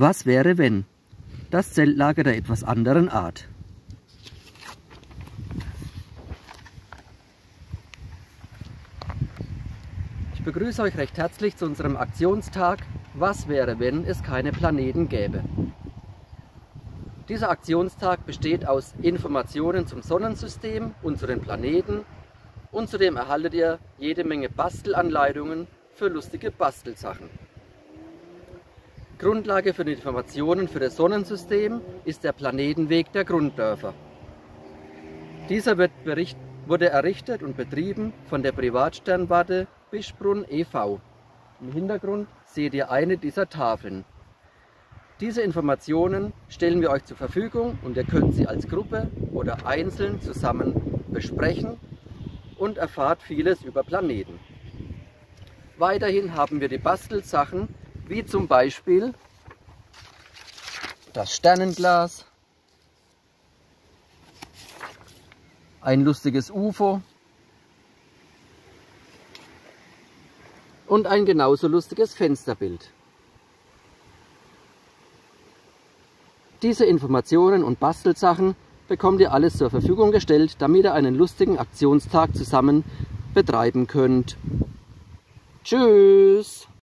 Was wäre wenn? Das Zeltlager der etwas anderen Art. Ich begrüße euch recht herzlich zu unserem Aktionstag Was wäre, wenn es keine Planeten gäbe? Dieser Aktionstag besteht aus Informationen zum Sonnensystem und zu den Planeten und zudem erhaltet ihr jede Menge Bastelanleitungen für lustige Bastelsachen. Grundlage für die Informationen für das Sonnensystem ist der Planetenweg der Grunddörfer. Dieser wurde errichtet und betrieben von der Privatsternwarte Bischbrunn e.V. Im Hintergrund seht ihr eine dieser Tafeln. Diese Informationen stellen wir euch zur Verfügung und ihr könnt sie als Gruppe oder einzeln zusammen besprechen und erfahrt vieles über Planeten. Weiterhin haben wir die Bastelsachen, wie zum Beispiel das Sternenglas, ein lustiges UFO und ein genauso lustiges Fensterbild. Diese Informationen und Bastelsachen bekommt ihr alles zur Verfügung gestellt, damit ihr einen lustigen Aktionstag zusammen betreiben könnt. Tschüss!